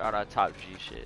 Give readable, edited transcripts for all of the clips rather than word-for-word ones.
All that top G shit.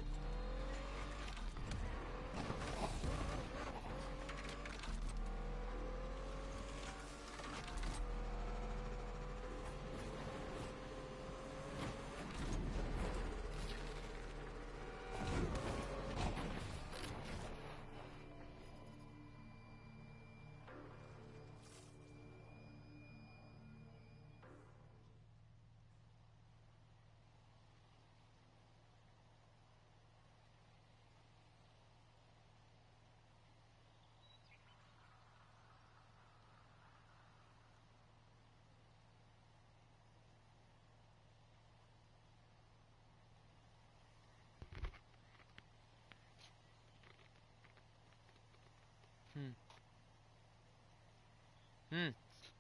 Hmm. Hmm.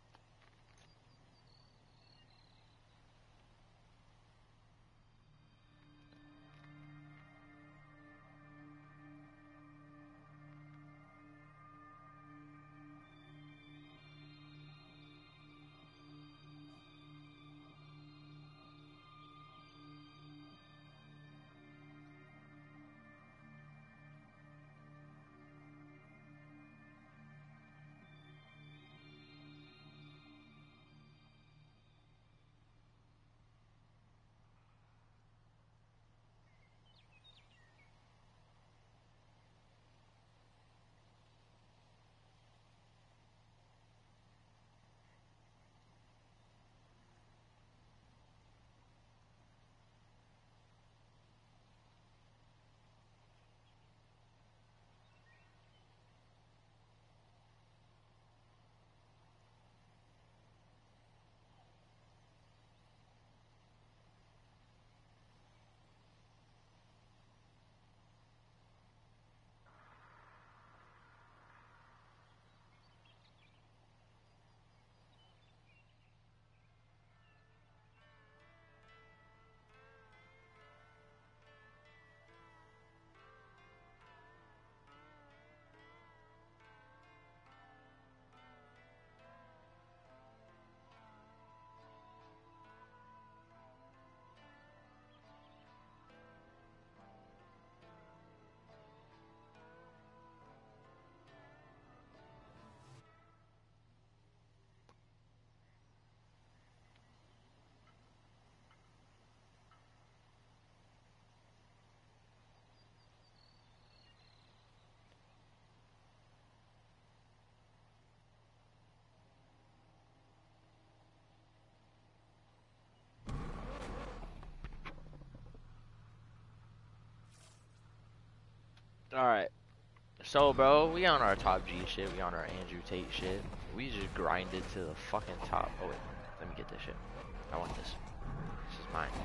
All right. So, bro, we on our top G shit. We on our Andrew Tate shit. We just grinded to the fucking top. Oh wait, let me get this shit. I want this. This is mine.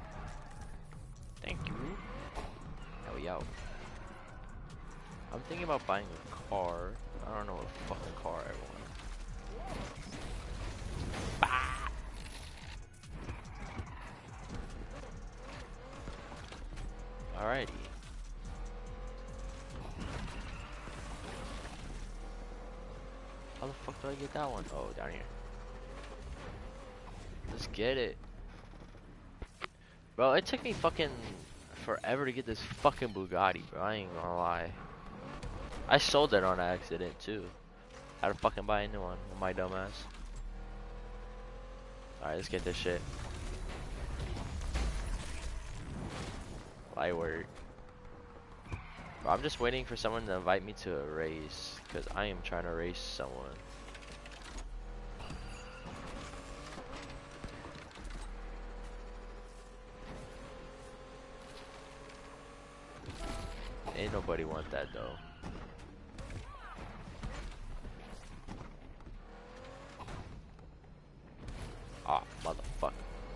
Thank you. Now we out. I'm thinking about buying a car. I don't know what fucking car I want. Bah! Alrighty. How the fuck do I get that one? Oh, down here. Let's get it. Bro, it took me fucking forever to get this fucking Bugatti, bro. I ain't gonna lie. I sold it on accident, too. Had to fucking buy a new one with my dumb ass. Alright, let's get this shit. Light work. Bro, I'm just waiting for someone to invite me to a race, because I am trying to race someone. Ain't nobody want that though. Ah, motherfucker.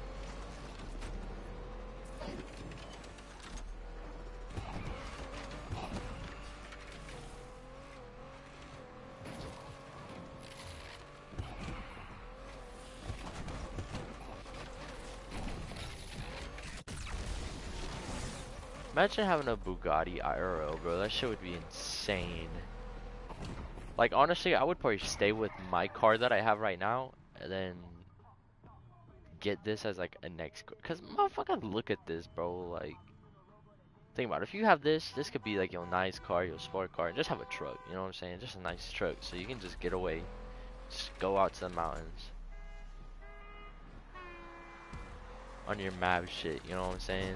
Imagine having a Bugatti IRL, bro. That shit would be insane. Like, honestly, I would probably stay with my car that I have right now, and then get this as like a next. Cause motherfucker, look at this, bro. Like, Think about it. If you have this could be like your nice car, your sport car, and just have a truck. You know what I'm saying? Just a nice truck, so you can just get away, just go out to the mountains on your map shit. You know what I'm saying?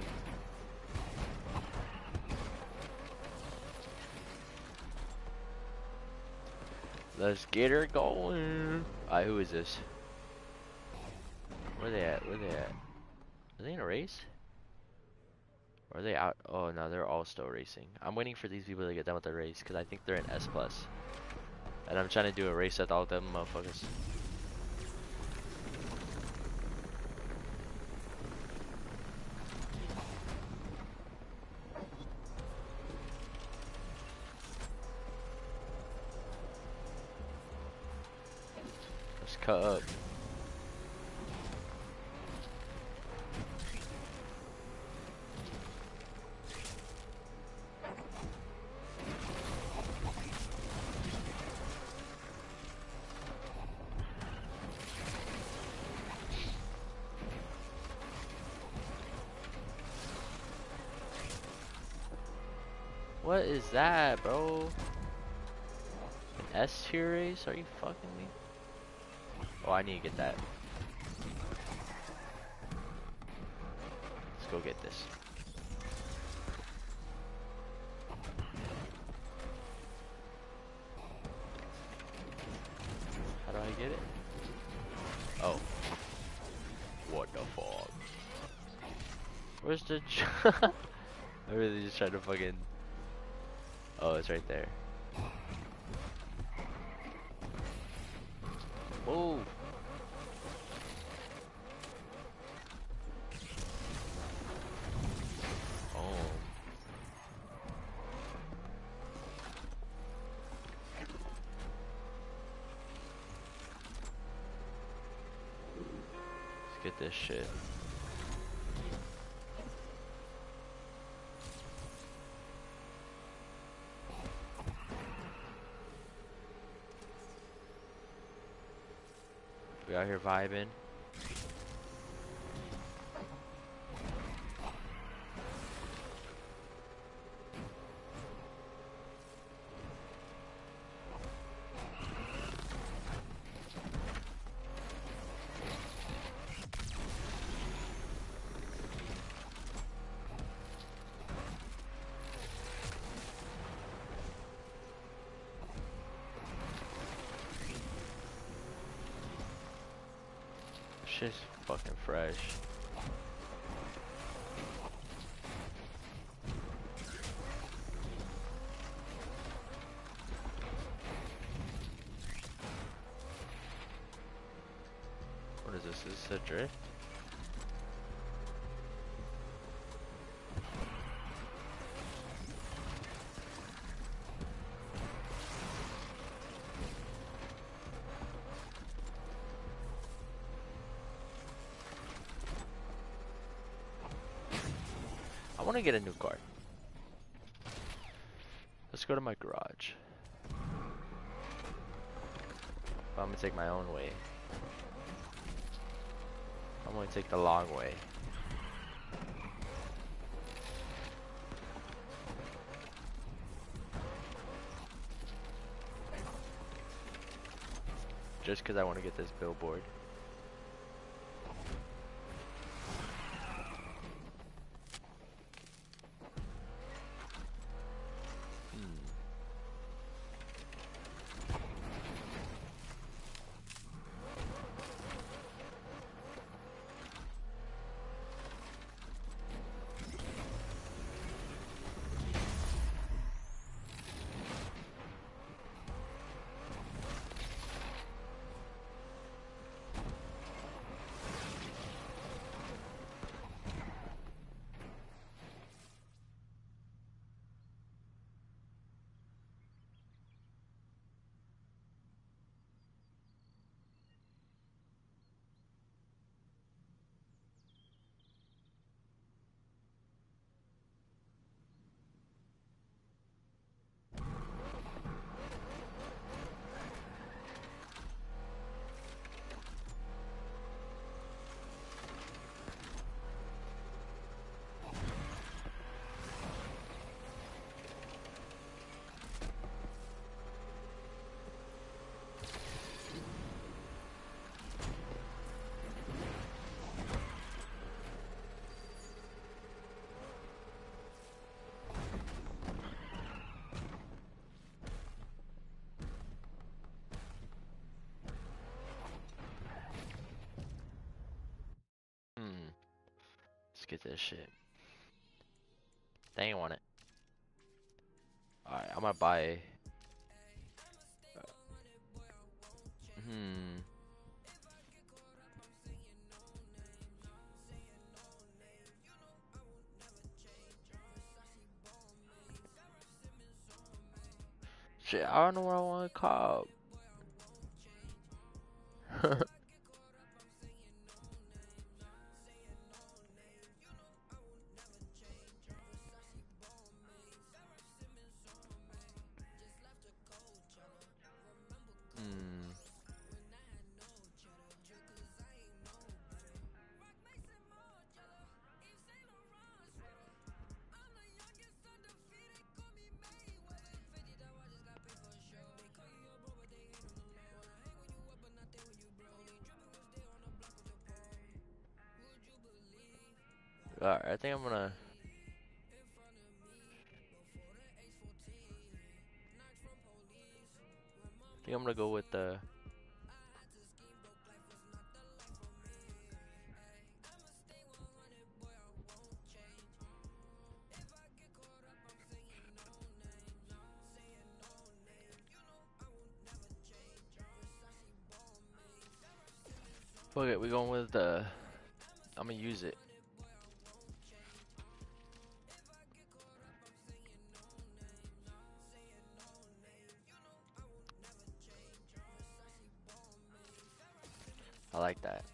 Let's get her going. Alright, who is this? Where they at? Where they at? Are they in a race? Or are they out? Oh no, they're all still racing. I'm waiting for these people to get done with the race because I think they're in S plus. And I'm trying to do a race with all them motherfuckers. Let's cut up. What is that, bro? An S tier race? Are you fucking me? Oh, I need to get that. Let's go get this. How do I get it? Oh. What the fuck? Where's the I really just tried to fucking... Oh, it's right there. Whoa! Oh. Let's get this shit. We out here vibing. Shit's fucking fresh. What is this? Is this a drift? I want to get a new car. Let's go to my garage. But I'm gonna take my own way. I'm gonna take the long way. Just because I want to get this billboard. get this shit. They ain't want it. Alright, I'm gonna buy. Hmm. Shit, I don't know what I want to call. Hmm. Alright, I think I'm gonna. I think I'm gonna go with the. Fuck it, we going with the. I'm gonna use it. I like that.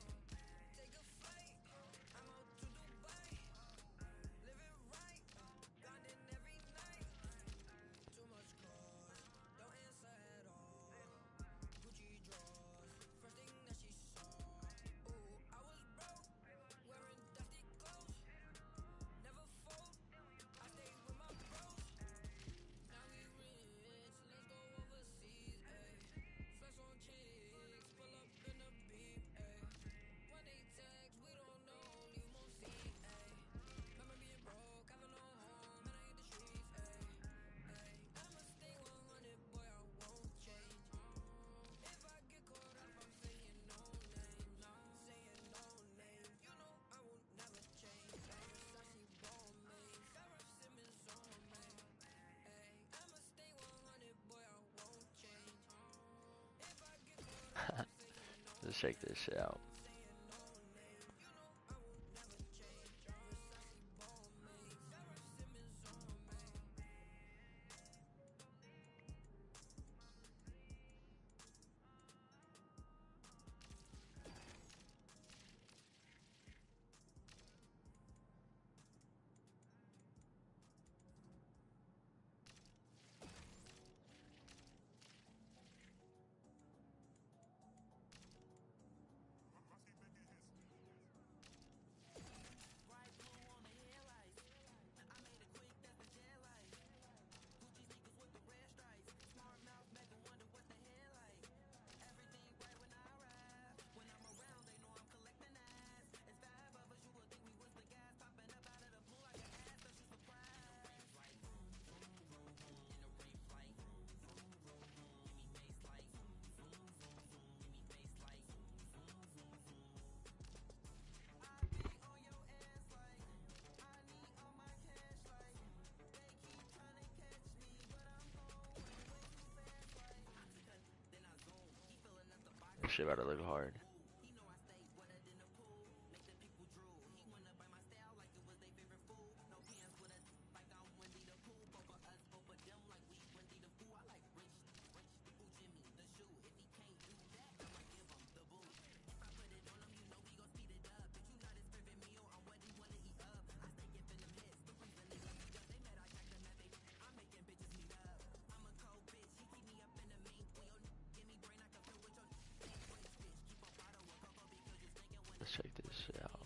Let's check this shit out. This shit about to look hard. Let's check this shit out.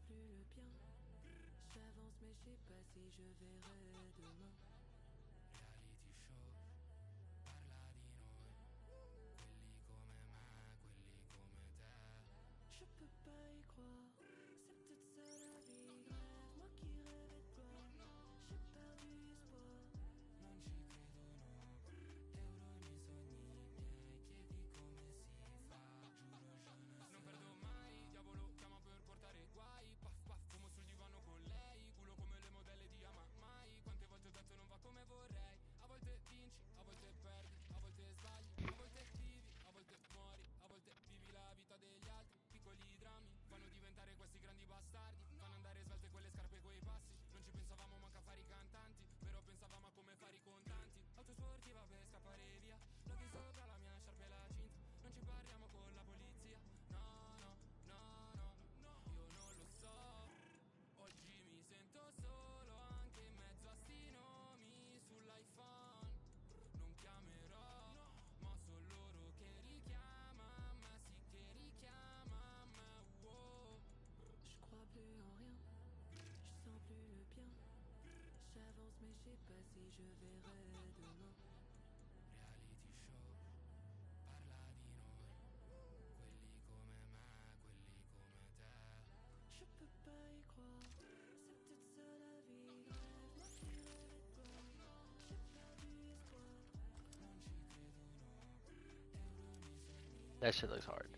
plus le bien. J'avance mais je sais pas si je verrai demain. Reality show, parla di noi, quelli come me, quelli come te. Je peux pas y croire, c'est peut-être ça la vie. Rêve, moi qui rêvais de toi, j'ai perdu espoir. Non ci credo no, euro nei sogni miei, chiedi come si fa, giuro je ne sais. Non perdo mai, diavolo chiama per portare guai. Paf paf, fumo sul divano con lei, culo come le modelle di Ama mai. Quante volte ho detto non va come vorrei. A volte vinci, a volte perdi, a volte sbagli, a volte vivi, a volte muori, a volte vivi la vita degli altri. Piccoli drammi fanno diventare questi grandi bastardi, fanno andare svelte quelle scarpe coi passi. Non ci pensavamo manco a fare i cantanti, però pensavamo a come fare i contanti. Auto sportiva per scappare via, l'occhio sopra la mia sciarpa e la cinta. Non ci parliamo con la polizia, no no no no no, io non lo so. Oggi mi sento solo anche in mezzo a sti nomi sull'iPhone. Non chiamerò, ma sono loro che richiama me, sì che richiama me, wow. Je crois plus en rien, je sens plus le bien. J'avance mais je sais pas si je verrai demain. Reality show, parla di noi, quelli come me, quelli come te. Je peux pas y croire, c'est peut-être ça la vie. Rêve, moi qui rêvais de toi, j'ai perdu espoir. Non ci credo no, euro nei sogni. That shit looks hard.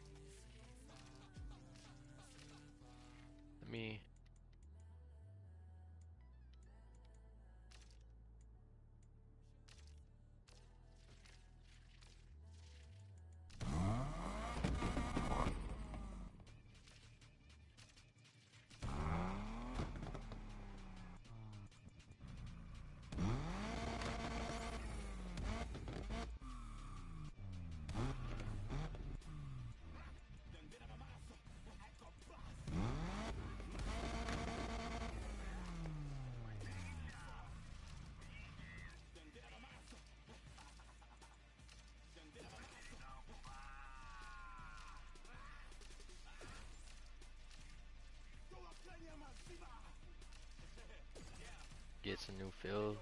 Let me. Get some new field.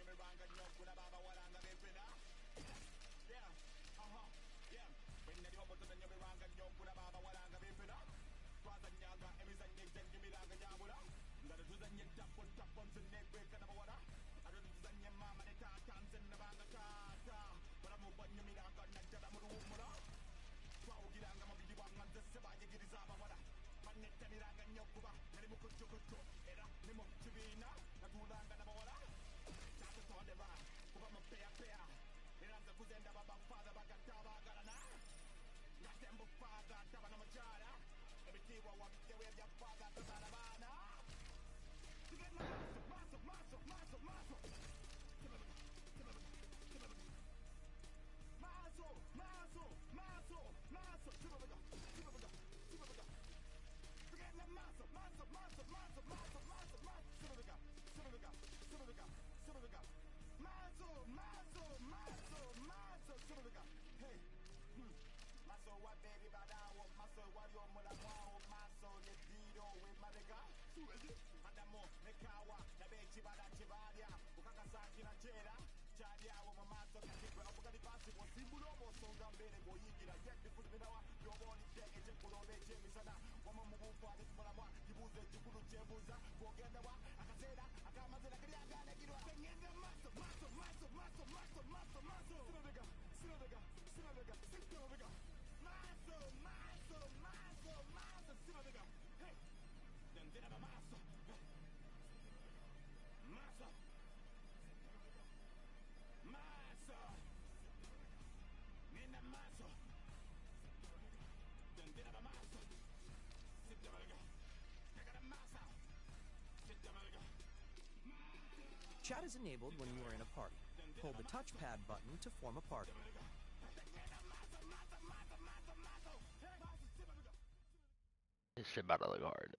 Chat is enabled when you are in a party. Hold the touchpad button to form a party. This shit about to look hard.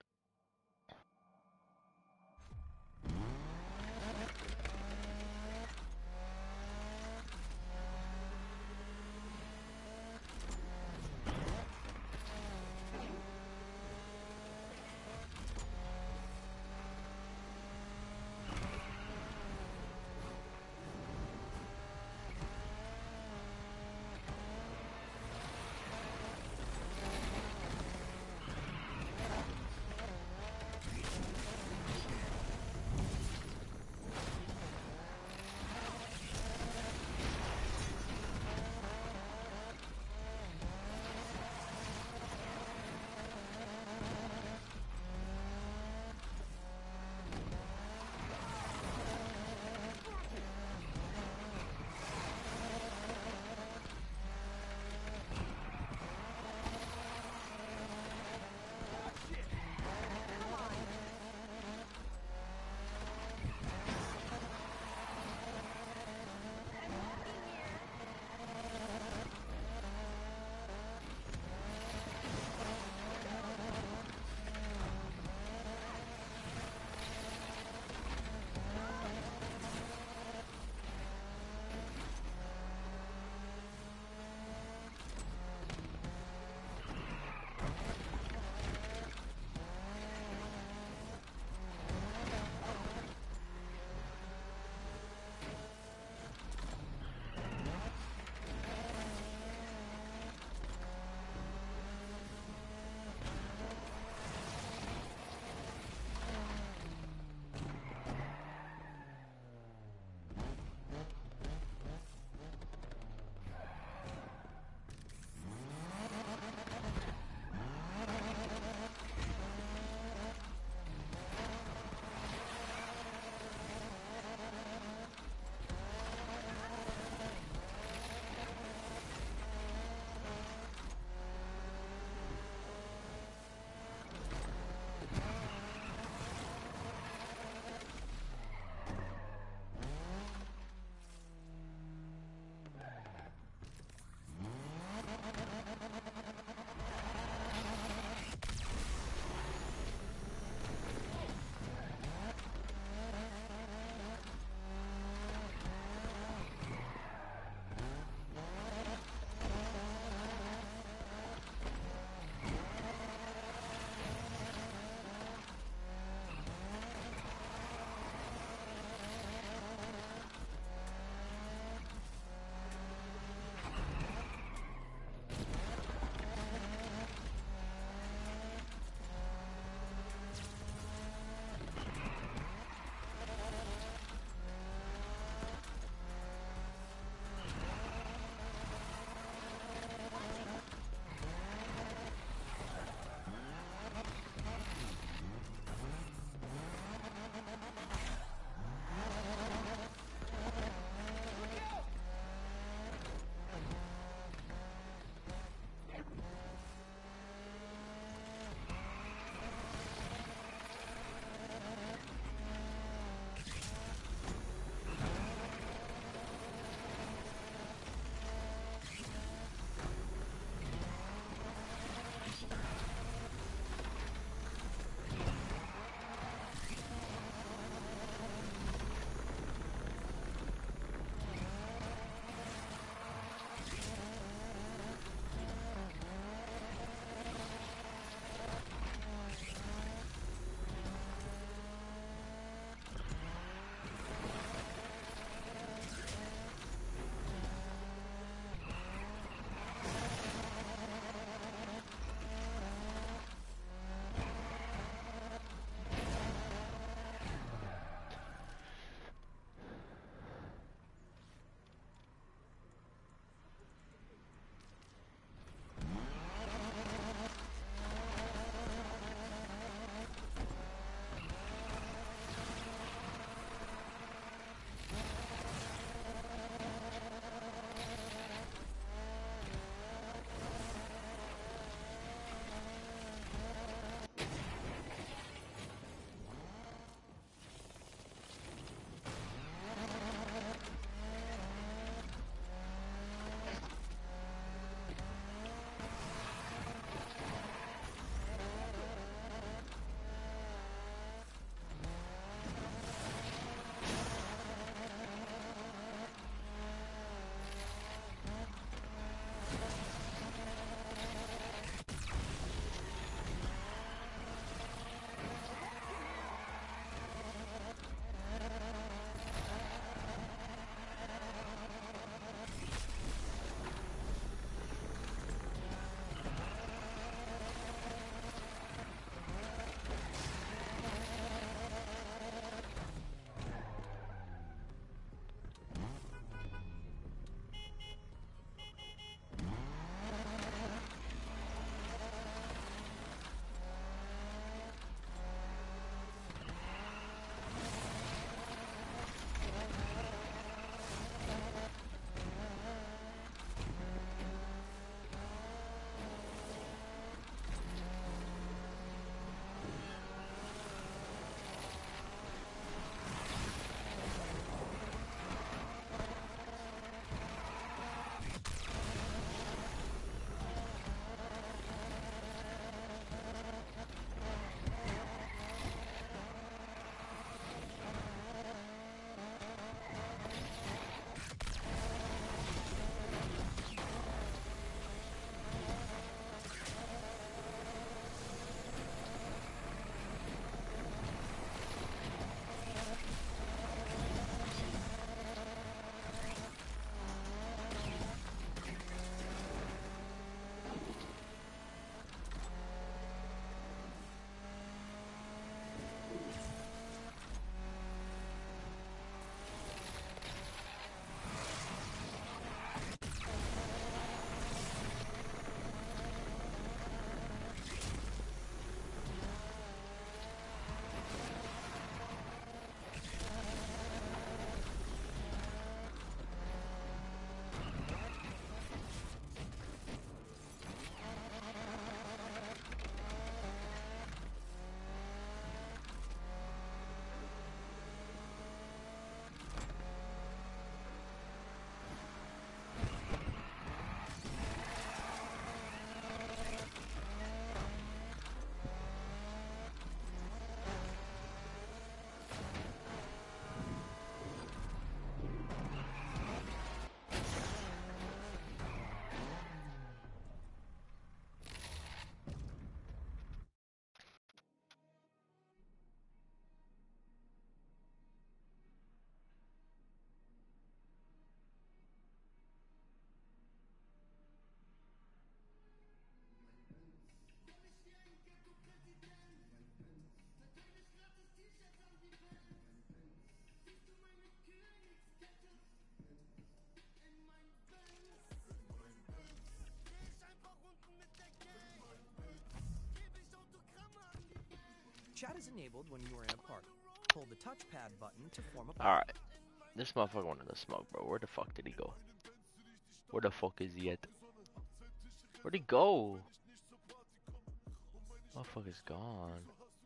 Chat is enabled when you are in a party. Hold the touchpad button to form a party. Alright. This motherfucker wanted to smoke, bro. Where the fuck did he go? Where the fuck is he at? Where'd he go? Motherfucker's gone.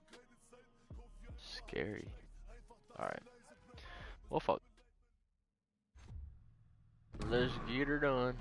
Scary. Alright. Well, fuck. Let's get her done.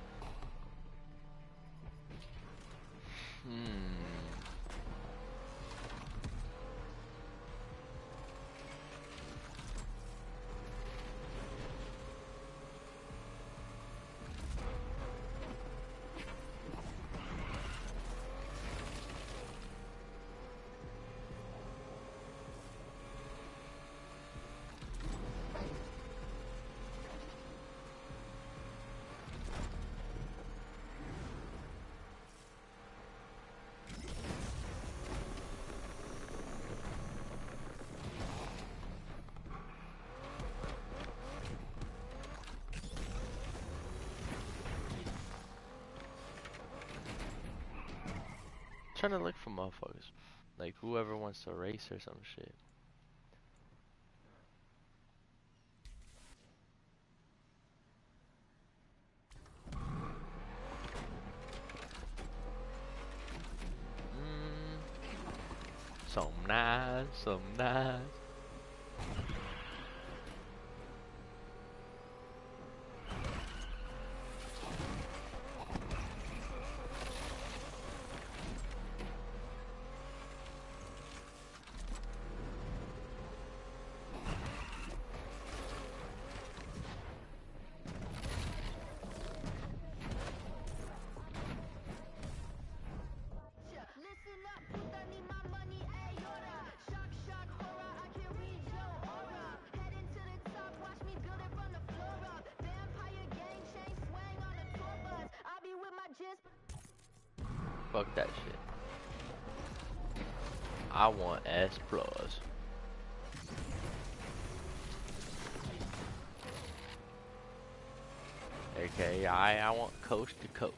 Trying to look for motherfuckers. Like whoever wants to race or some shit. Some nice, some nice. Listen up, puta, need my money, aorta. Shock, shock, horror, I can read your aura. Heading to the top, watch me build it from the floor up. Vampire gang chain swang on the tour bus. I'll be with my gents. Fuck that shit. I want S plus. AKA I want coast to coast.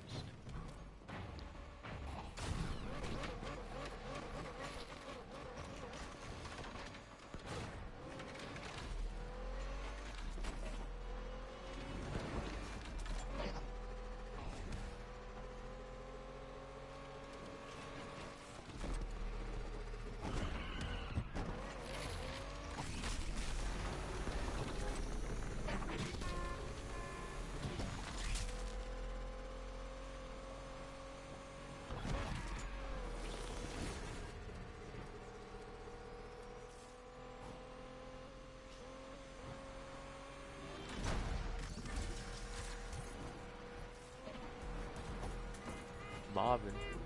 Mobbing.